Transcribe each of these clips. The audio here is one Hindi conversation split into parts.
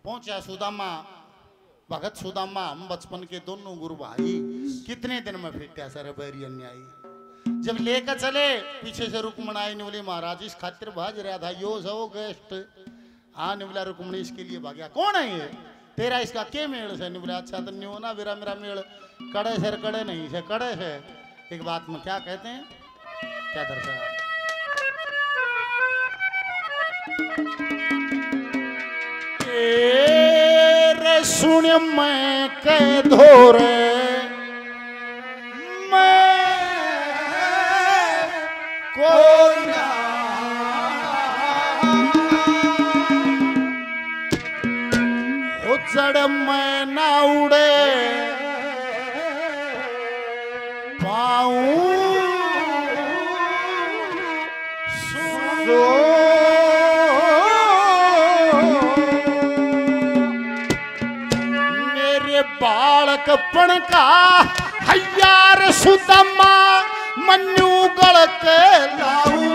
पहुंचा सुदामा, भगत सुदामा, हम बचपन के दोनों गुरु भाई, कितने दिन में फिर सर बैरियन आई। जब लेकर चले पीछे से रुक्मण आई, ने बोले महाराज इस खातिर भाज रहा था, यो सो गेस्ट। हाँ ने बोला रुक्मणी इसके लिए भाग्या। कौन है ये तेरा, इसका के मेल से? ने बोला अच्छा तो नहीं हो ना, मेरा मेल कड़े से कड़े नहीं से कड़े से। एक बात में क्या कहते हैं, क्या दर्शा रे सुन मैं कह धोरे मैं को ना उचड़ मैं ना उड़े पाऊं बालकपन का हयार सुदामा मन्नू गल के लाऊं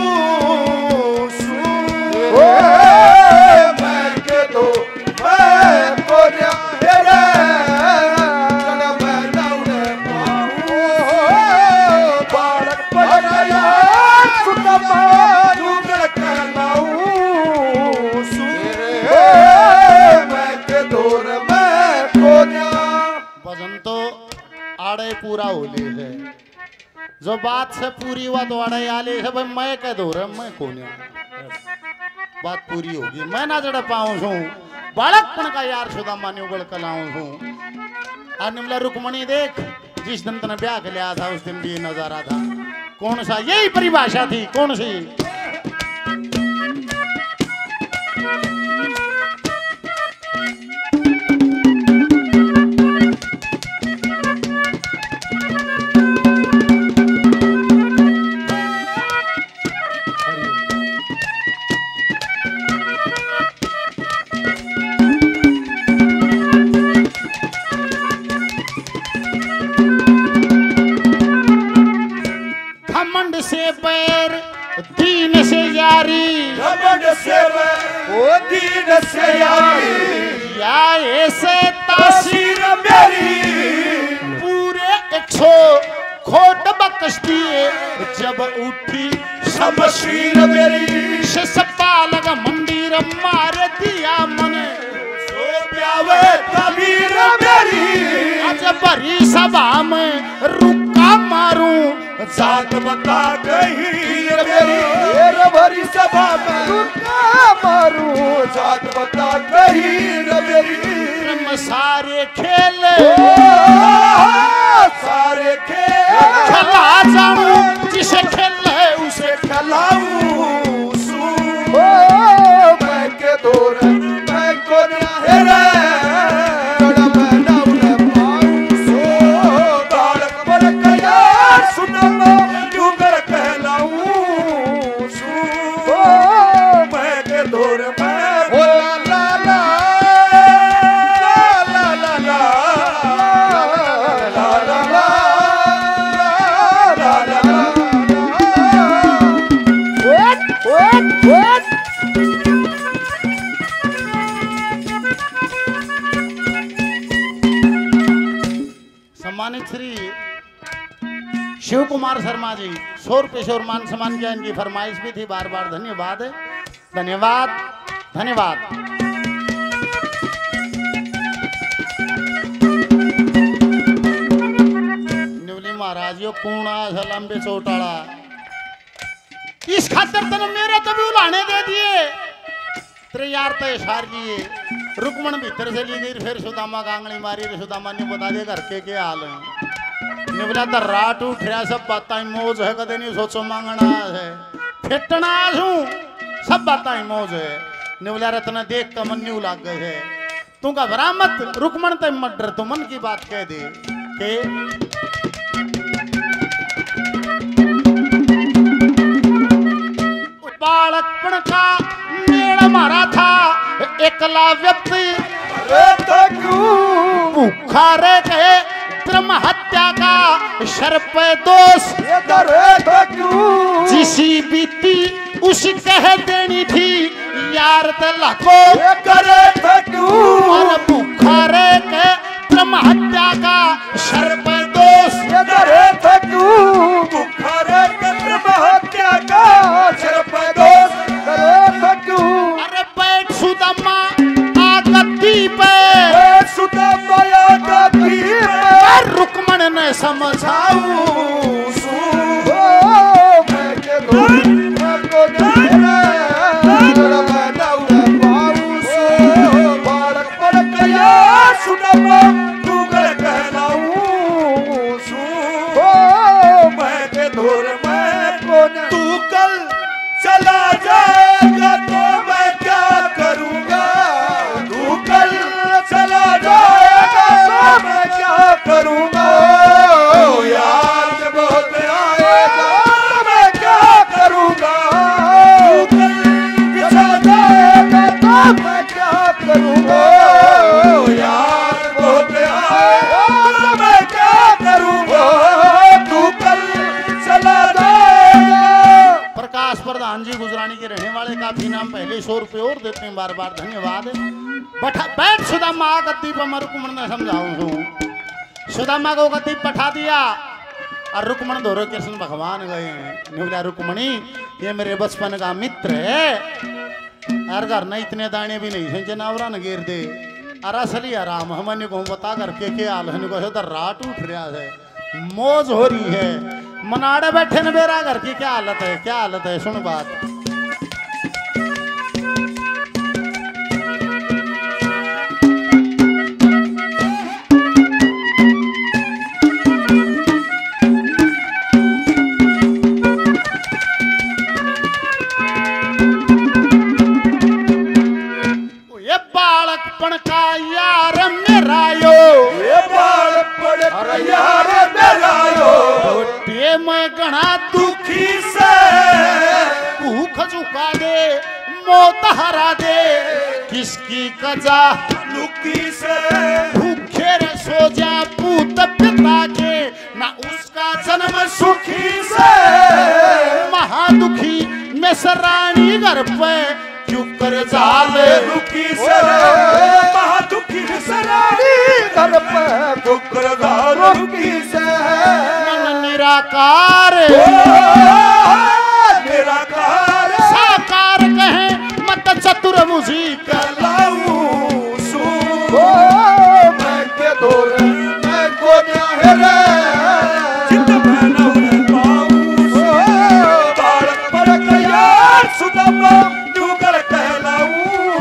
मैं के दो मैं को रे मैं लाऊं बालकपन का हयार सुदामा मन्नू गल के लाऊं मैं के दो भजन तो आड़े पूरा होले है, जो बात से पूरी हुआ तो आड़े आले है। भाई मैं कह दो रे मैं कौन बात पूरी होगी, मैं ना जड़ पाऊं छू बालकपन का यार सुदामा ने उगल कलाऊं छू। निमला रुक्मणी देख, जिस दिन तने ब्याह के लिया था उस दिन भी नजारा था। कौन सा, यही परिभाषा थी। कौन सी? से पैर दीन से यारी, घमंड से ओ दीन से यारी, या ऐसे तासीर मेरी पूरे 100 खोट बकश्ती जब उठी शमशीर मेरी से सपा लगा मंदिर मार दिया मन सो प्यावे कबीर मेरी। आज भरी सभा में रुका मारूं जात बता गही मेरी भरी सभा में रुका मारूं जात बता गही मेरी। सारे खेल सारे खेल खिला जाऊं, जिसे खेले उसे खिलाऊं मैं के दूर मैं को रे सम्मानित श्री शिव कुमार शर्मा जी 100 रुपये से और मान सम्मान किया। इनकी फरमाइश भी थी, बार बार धन्यवाद धन्यवाद धन्यवाद। निवली महाराज यो कूणा लंबे चौटाड़ा, इस खातर तने मेरे तभी उलाने दे दिए तेरे यार तय सार लिए। रुक्मण भीतर से ली गई, फिर सुदामा कांगड़ी मारी। सुदामा ने बता दिया घर के हाल है। निवला तो रात उठ रहा, सब बात मौज है, कदे नहीं सोचो मांगना है फिटना हूँ, सब बात मौज है। निवला रत्न देख का मन न्यू लाग गए है, तू घबरा मत रुक्मण तय मत डर, तो मन की बात कह दे के बालकपन का मेल मारा था एकला व्यक्ति भूखा रह गए, ब्रह्म हत्या का शर्प दोष जिसी बीती उसी कह देनी थी, यार ते लाखो करे थकू और बुखारे के ब्रह्म हत्या का शर पे दोष करे थकू बुखारे के ब्रह्म हत्या का शर पे दोष करे थकू अरे बैठ सुदामा आगती पे सुदामा आगती पे रुक्मण ने समझाऊ मैं के मैं को तेरा सुदामा तू कर कहलाऊं मैं के धोर मैं कौन तू कल चला जाएगा तो मैं क्या करूंगा तू कल चला जाएगा तो मैं क्या करूंगा यार जब बहुत आएगा मैं क्या करूंगा तू कल चला जाएगा तो मैं क्या करूंगा प्रधान जी गुजरानी के रहने वाले काफी नाम पहले 100 रुपये और देते हैं बार बार धन्यवाद बैठ सुदामा गद्दी पर मैं रुक्मण ने समझाऊं सुदामा को गद्दी बैठा दिया और रुक्मण धोरो कृष्ण भगवान गए हैं बोला रुक्मणी ये मेरे बचपन का मित्र है यार घर न इतने दाने भी नहीं है जनावरा न गिर दे और असली आराम हमने को बता करके के हाल है को रात उठ रहा है मौज हो रही है मनाड़े बैठे न बेरा घर की क्या हालत है सुन बात ये बालकपन का यार मेरा यो ये बालकपन का यार मेरा यो मैं घना दुखी से भूख चुका दे मौत हरा दे किसकी कजा लुकी से भूखे रे सो जा पूत पिता के ना उसका जन्म सुखी से महादुखी में सरानी घर पे क्यों कर जाले दुखी से महादुखी सरानी घर पे क्यों कर जाले दुखी से निराकार निराकार साकार कहे मत चतुर मुझी करलाऊं मैं के दौर मैं को न्याहरे जित मैं न पाऊं बालक पर कया सुदामा तू कर कहलाऊं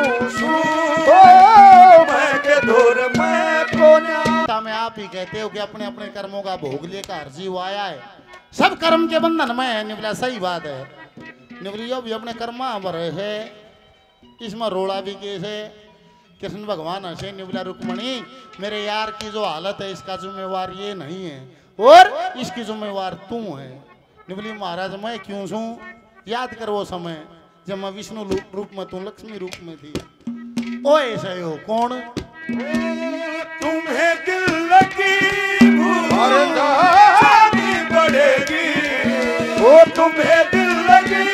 मैं के दौर मैं को न्याहरे में आप ही कहते हो कि अपने अपने कर्मों का भोग लेकर जीव आया है सब कर्म के बंधन में है निबला सही बात है निबलियो भी अपने कर्मा भरे है इसमें रोड़ा भी कैसे कृष्ण भगवान हंसे निबला रुक्मणी मेरे यार की जो हालत है इसका जिम्मेवार ये नहीं है और इसकी जिम्मेवार तू है निबली महाराज मैं क्यों छू याद कर वो समय जब मैं विष्णु रूप में तू लक्ष्मी रूप में थी ओ ऐसे हो कौन तुम्हें दिल लगी भूलनी पड़ेगी वो तुम्हें दिल लगी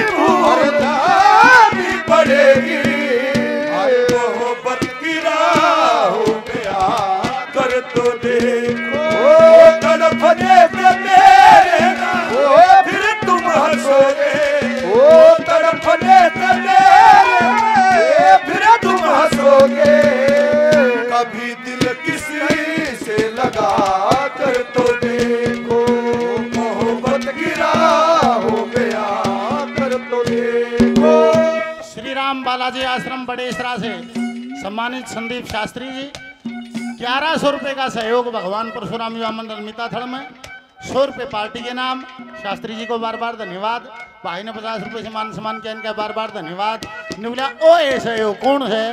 भूलनी पड़ेगी मोहब्बत की राहों में आकर तो देखो तड़पने से मेरे फिर तुम हंसोगे तड़पने से मेरे फिर तुम हंसोगे कभी दिल किसी से लगा कर तो देखो मोहब्बत गिरा हो गया कर तो देखो श्री राम बालाजी आश्रम बड़ेसरा से सम्मानित संदीप शास्त्री जी 1100 रुपए का सहयोग भगवान परशुराम युवा मंडल मिताथड़ में 100 रुपए पार्टी के नाम शास्त्री जी को बार बार धन्यवाद भाई ने 50 रुपए से मान सम्मान किया इनका बार बार धन्यवाद निबला ओ ए सहयोग कौन है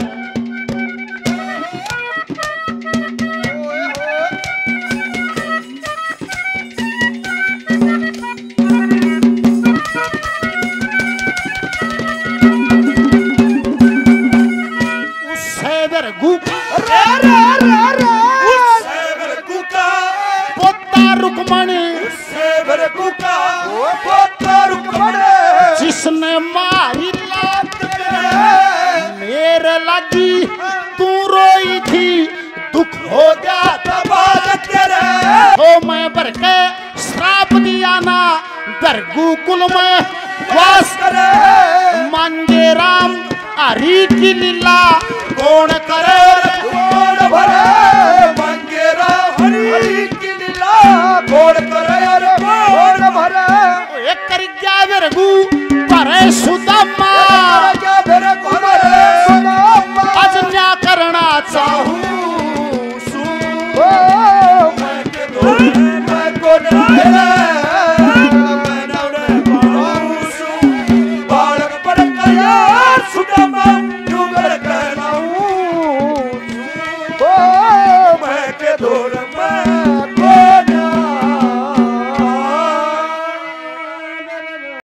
जिसने मारी लात लागी तू रोई थी दुख हो जाता बालक तेरे हो मैं भर के श्राप दिया ना दरगुकुल में वास करे मांगे राम हरि की लीला कौन करे कौन भरे मांगे राम हरि की लीला कौन करे कौन भरे एक कर गया रघु परे सुध